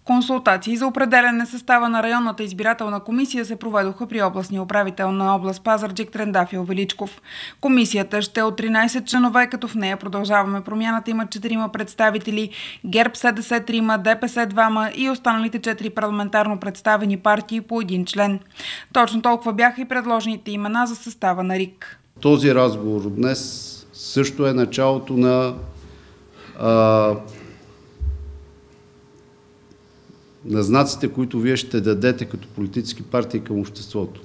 Консултации за определяне състава на районната избирателна комисия се проведоха при областния управител на област Пазарджик Трендафил Величков. Комисията ще е от 13 членове, като в нея Продължаваме промяната имат 4 представители, ГЕРБ СДС 3, ДПС 2 и останалите 4 парламентарно представени партии по 1 член. Точно толкова бяха и предложените имена за състава на РИК. Този разговор днес също е началото на знаците, които вие ще дадете като политически партии към обществото.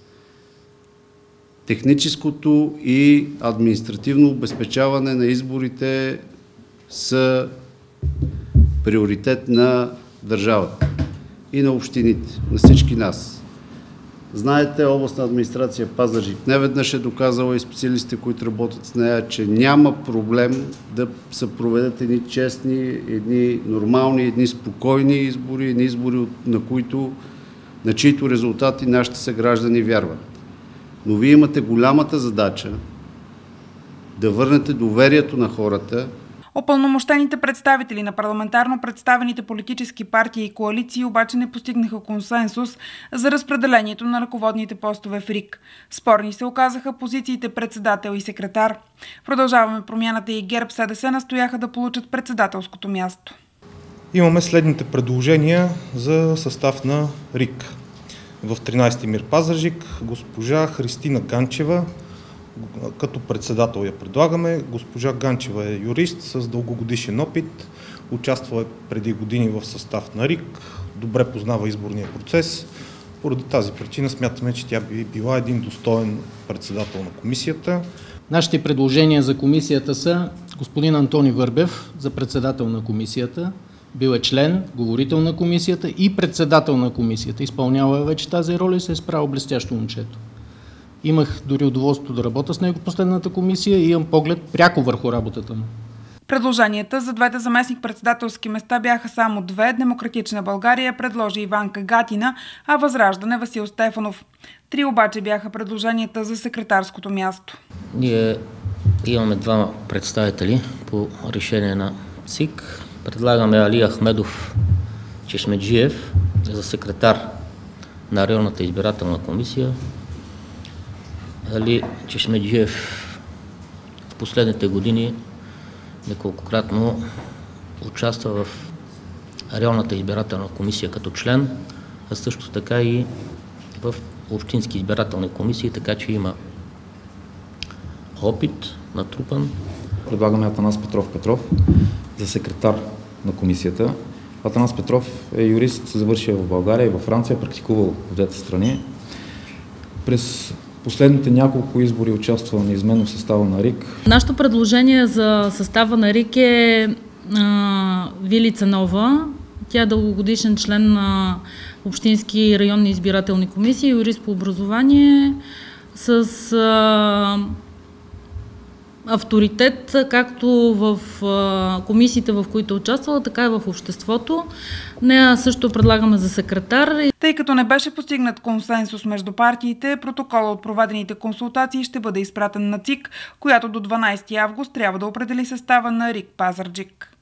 Техническото и административно обезпечаване на изборите са приоритет на държавата и на общините, на всички нас. Знаете, областна администрация Пазарджик неведнъж е доказала и специалистите, които работят с нея, че няма проблем да се проведат едни честни, едни нормални, едни спокойни избори, едни избори, на чието резултати нашите съграждани вярват. Но вие имате голямата задача да върнете доверието на хората. Упълномощените представители на парламентарно представените политически партии и коалиции обаче не постигнаха консенсус за разпределението на ръководните постове в РИК. Спорни се оказаха позициите председател и секретар. Продължаваме промяната и ГЕРБ СДС настояха да получат председателското място. Имаме следните предложения за състав на РИК. В 13-ти МИР Пазарджик госпожа Христина Ганчева, като председател я предлагаме. Госпожа Ганчева е юрист с дългогодишен опит, участва преди години в състав на РИК, добре познава изборния процес. Поради тази причина смятаме, че тя би била един достоен председател на комисията. Нашите предложения за комисията са господин Антони Върбев за председател на комисията, бил е член, говорител на комисията и председател на комисията. Изпълнява вече тази роля и се е справил блестящо момчето. Имах дори удоволствието да работя с него в последната комисия и имам поглед пряко върху работата му. Предложенията за двете заместник-председателски места бяха само 2. Демократична България предложи Иванка Гатина, а Възраждане Васил Стефанов. 3 обаче бяха предложенията за секретарското място. Ние имаме 2 представители по решение на ЦИК. Предлагаме Али Ахмедов Чешмеджиев за секретар на районната избирателна комисия. Али Чешмеджиев в последните години неколкократно участва в районната избирателна комисия като член, а също така и в общински избирателни комисии, така че има опит натрупан. Предлагаме Атанас Петров за секретар на комисията. Атанас Петров е юрист, завършил в България и във Франция, практикувал в двете страни. През последните няколко избори участва неизменно в състава на РИК. Нашето предложение за състава на РИК е Вили Цанова. Тя е дългогодишен член на общински и районни избирателни комисии, юрист по образование, с авторитет, както в комисиите, в които участвала, така и в обществото. Нея също предлагаме за секретар. Тъй като не беше постигнат консенсус между партиите, протокола от проведените консултации ще бъде изпратен на ЦИК, която до 12 август трябва да определи състава на РИК Пазарджик.